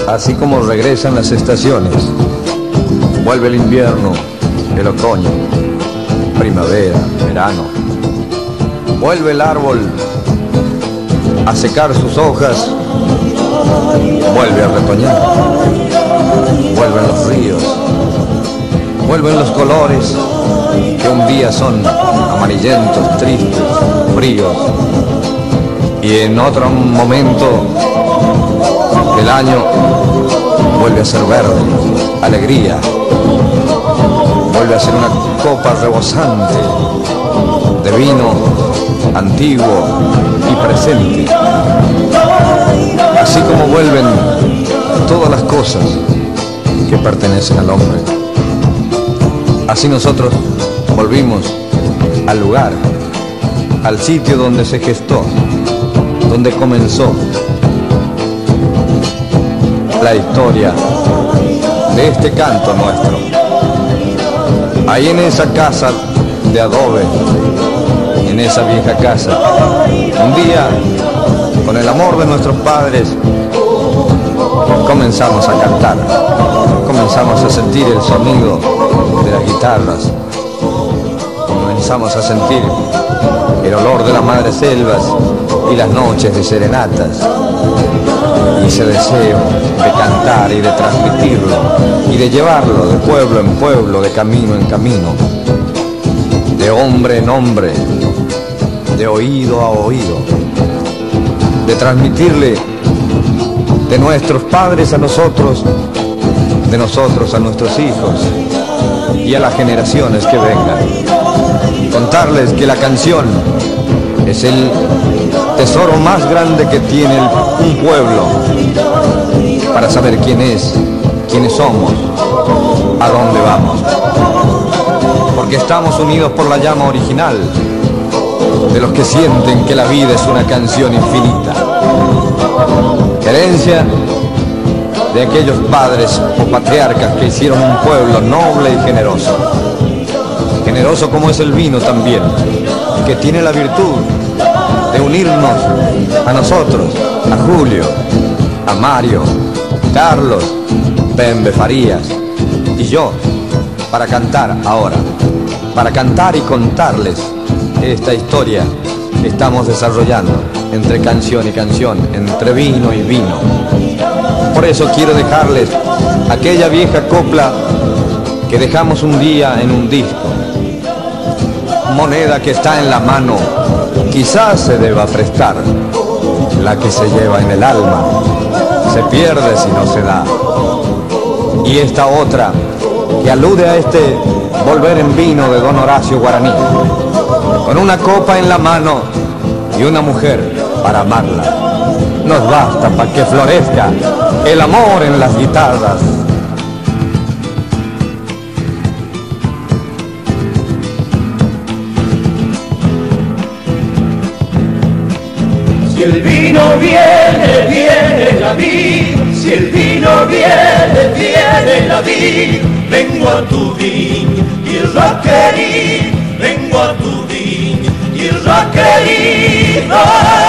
Así como regresan las estaciones, vuelve el invierno, el otoño, primavera, verano. Vuelve el árbol a secar sus hojas, vuelve a retoñar. Vuelven los ríos, vuelven los colores que un día son amarillentos, tristes, fríos, y en otro momento del año vuelve a ser verde, alegría, vuelve a ser una copa rebosante de vino antiguo y presente. Así como vuelven todas las cosas que pertenecen al hombre, así nosotros volvimos al lugar, al sitio donde se gestó, donde comenzó la historia de este canto nuestro. Ahí en esa casa de adobe, en esa vieja casa, un día, con el amor de nuestros padres, comenzamos a cantar, comenzamos a sentir el sonido de las guitarras, comenzamos a sentir el olor de las madres selvas y las noches de serenatas, y ese deseo de cantar y de transmitirlo y de llevarlo de pueblo en pueblo, de camino en camino, de hombre en hombre, de oído a oído, de transmitirle de nuestros padres a nosotros, de nosotros a nuestros hijos y a las generaciones que vengan. Contarles que la canción es el tesoro más grande que tiene un pueblo para saber quién es, quiénes somos, a dónde vamos. Porque estamos unidos por la llama original de los que sienten que la vida es una canción infinita. Herencia de aquellos padres o patriarcas que hicieron un pueblo noble y generoso. Generoso como es el vino también, que tiene la virtud de unirnos a nosotros, a Julio, a Mario, Carlos, Pembe Farías y yo, para cantar ahora, para cantar y contarles esta historia que estamos desarrollando entre canción y canción, entre vino y vino. Por eso quiero dejarles aquella vieja copla que dejamos un día en un disco. Moneda que está en la mano, quizás se deba prestar. La que se lleva en el alma, se pierde si no se da. Y esta otra, que alude a este volver en vino de don Horacio Guaraní, con una copa en la mano y una mujer para amarla. Nos basta para que florezca el amor en las guitarras. Si el vino viene, viene la vid. Si el vino viene, viene la vid. Vengo a tu viña y requerí. Vengo a tu viña y requerí.